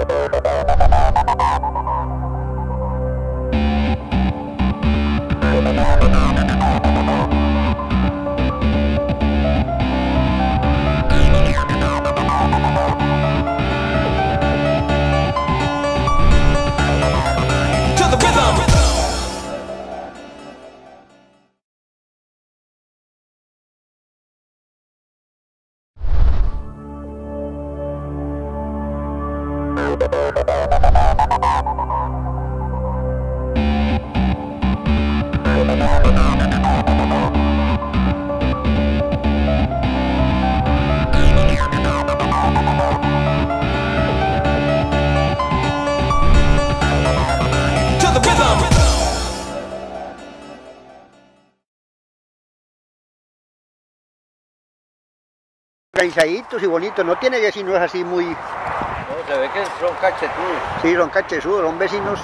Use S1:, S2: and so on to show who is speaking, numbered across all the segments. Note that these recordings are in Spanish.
S1: Organizaditos y bonitos, no tiene vecinos así muy...
S2: No, se ve que son cachetudos.
S1: Sí, son cachetudos, son vecinos.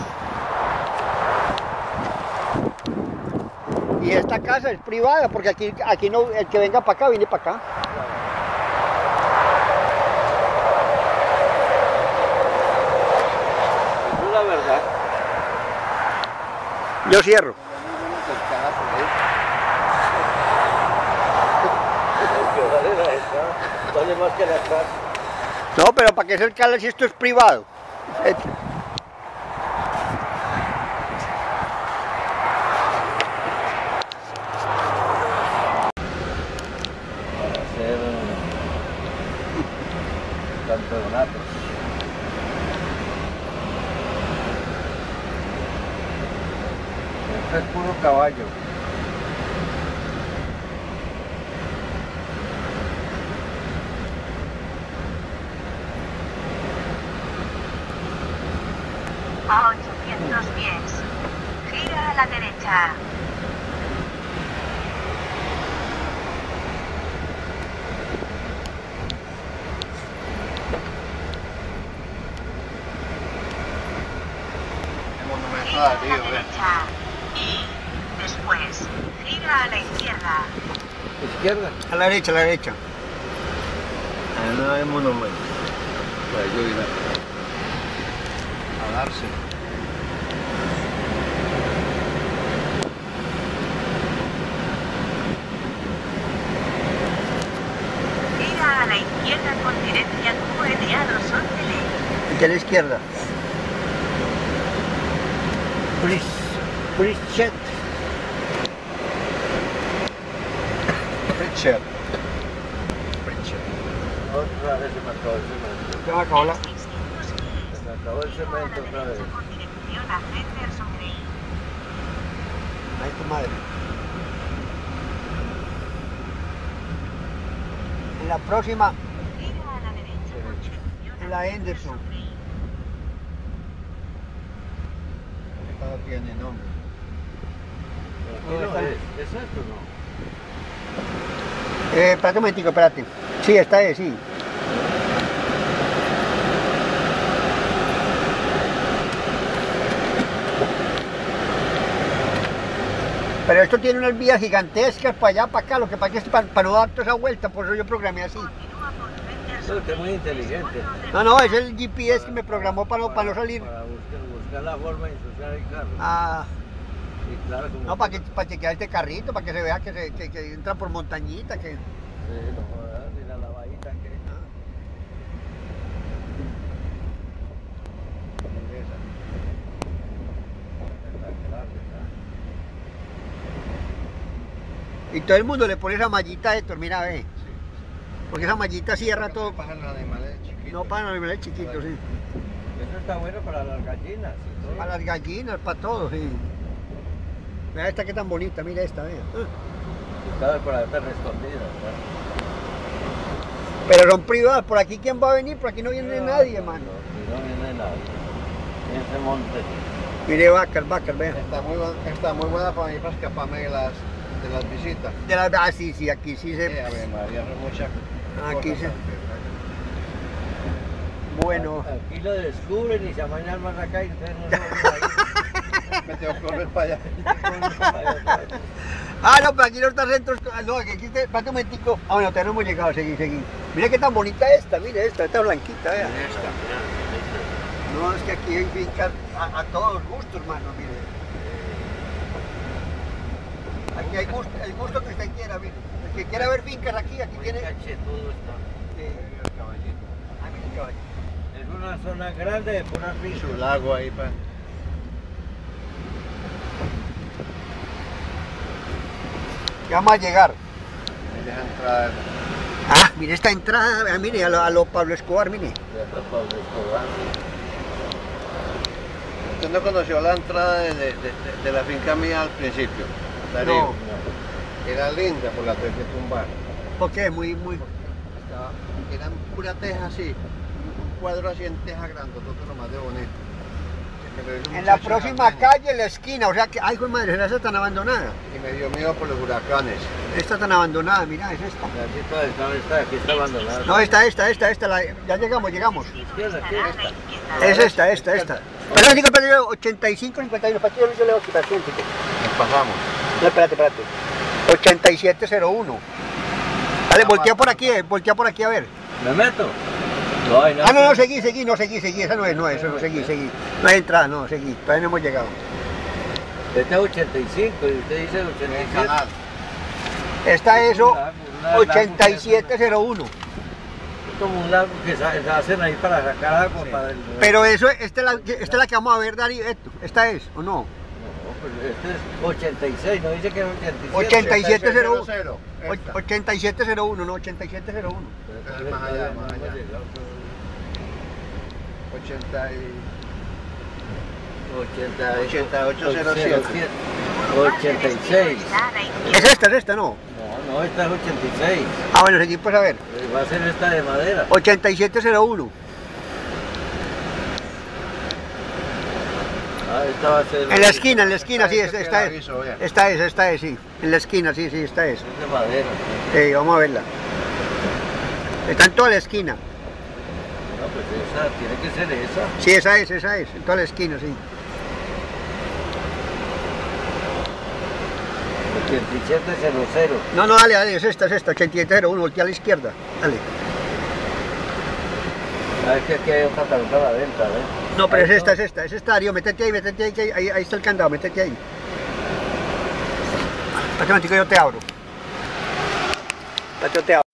S1: Y esta casa es privada, porque aquí no, el que venga para acá, viene para acá.
S2: Eso es la verdad.
S1: Yo cierro.
S2: Vale más que la casa.
S1: No, pero ¿para qué cercarla si esto es privado?
S2: Para hacer campeonatos. Esto es puro caballo.
S3: A 800 pies. Gira a la derecha. Gira a la derecha. Y después, gira a la izquierda.
S2: ¿Izquierda?
S1: A la derecha, a la derecha.
S2: Ah, no hay monumento. Para yo ir a darse.
S3: Gira a la izquierda con dirección QNA 211.
S1: ¿Y qué a la izquierda? Pritchett.
S2: Pritchett. Otra vez se me acabó el cemento.
S1: Se me acabó la...
S3: 600 pies.
S2: Se me acabó el cemento otra vez.
S3: Con dirección a Henderson Green.
S1: Ay, tu madre. En la próxima,
S3: Gira a la derecha con dirección
S1: en la Henderson.
S2: Esta no tiene nombre.
S1: No,
S2: No,
S1: esta no.
S2: ¿Es esto o no?
S1: Espérate un momentico, espérate. Sí, esta es, sí. Pero esto tiene unas vías gigantescas para allá, para acá. Lo que pasa es que para no dar toda esa vuelta, por eso yo programé así.
S3: Continúa por Henderson
S2: Eso es que es muy inteligente.
S1: No, es el GPS que me programó para no salir.
S2: Para buscar la forma de ensuciar el carro.
S1: Ah,
S2: Sí, claro, como
S1: no, para chequear este carrito, para que se vea que entra por montañita, que...
S2: Sí, no jodas, y la lavadita que...
S1: Y todo el mundo le pone esa mallita, Héctor, mira, ve. Porque esa mallita cierra todo.
S2: Para los animales chiquitos.
S1: No para los animales chiquitos, sí.
S2: Eso está bueno para las gallinas. y todo.
S1: Para las gallinas, para todo, sí. Mira esta que tan bonita, mira esta, vea.
S2: Estaba para estar escondida, ¿verdad?
S1: Pero son privadas, por aquí ¿quién va a venir? Por aquí no viene nadie, hermano.
S2: No viene nadie. En ese monte.
S1: Mire vacas, vea.
S2: Está muy buena para mí para escaparme de las visitas.
S1: Sí, aquí sí se...
S2: Ave María, no mucha
S1: Aquí
S2: cosa
S1: se...
S2: tan-
S1: Bueno,
S2: Aquí lo descubren y se amañan más acá y ustedes no saben ahí. Me tengo que volver para allá.
S1: no, pero aquí no está centro. No, aquí espérate un momentico. Ah, bueno, todavía no hemos llegado, seguí. Mira qué tan bonita esta, mira esta blanquita, vea. No, es que aquí hay fincas a todos gustos, hermano, mire. Aquí hay gusto, el gusto que usted quiera, mire. El que quiera ver fincas aquí tiene...
S2: Cachetudo está. El caballito.
S1: Ah, mire el caballito.
S2: Es una zona grande de pura
S4: Y
S2: finca.
S4: su lago ahí para...
S1: Ya vamos a llegar.
S4: Ahí deja entrar.
S1: Ah, mire esta entrada, mire, a lo Pablo Escobar, mire.
S4: Usted no conoció la entrada de la finca mía al principio, Darío.
S1: No.
S4: Era linda, por la tuve que tumbar.
S1: ¿Por qué?
S4: Era pura teja así, un cuadro así en teja grande, todo lo más de bonito.
S1: En la próxima calle, en la esquina, o sea que, ay, hijo de madre, esa tan abandonada.
S4: Y me dio miedo por los huracanes.
S1: Esta tan abandonada, mira, es esta.
S2: Aquí está abandonada.
S1: No, esta, ya llegamos.
S2: Izquierda, esta.
S1: Es esta. Perdón, digo, 85, 51, para que yo le leo aquí, para que
S4: Nos pasamos.
S1: No, espérate. 8701. Dale, voltea por aquí a ver.
S2: ¿Me meto? No, hay nada.
S1: Ah, no, seguí, esa no es, seguí. No hay entrada, no, seguí, todavía no hemos llegado.
S2: Este es 85 y usted dice 87.
S4: Canal.
S1: Esta es
S2: Un lago,
S1: 8701.
S2: Es como un lago que se hacen ahí para sacar agua para el...
S1: Pero eso, esta es la que vamos a ver, Darío, esta es, ¿o no?
S2: No, pues este es 86, no dice que es 87.
S1: 8701.
S4: Esta.
S1: 8701, no, 8701.
S4: Es más allá. 8807.
S2: 86.
S1: Es esta, ¿no?
S2: No, esta es 86.
S1: Ah, bueno, seguí pues a ver.
S2: Va a ser esta de madera.
S1: 8701.
S2: Ah, esta va a ser...
S1: En la esquina, sí, esta es, sí. En la esquina, sí, esta es.
S2: Es de madera.
S1: Sí, vamos a verla. Está en toda la esquina.
S2: No, pues esa, tiene que ser esa.
S1: Sí, esa es, en toda la esquina, sí.
S2: 8700.
S1: No, dale, es esta, 8701, voltea a la izquierda. Dale.
S2: Ah, es que aquí hay otra tarjeta a la venta, ¿ves?
S1: No, pero es esta, Darío, métete ahí, ahí está el candado, métete ahí. Espérate un momentico, yo te abro.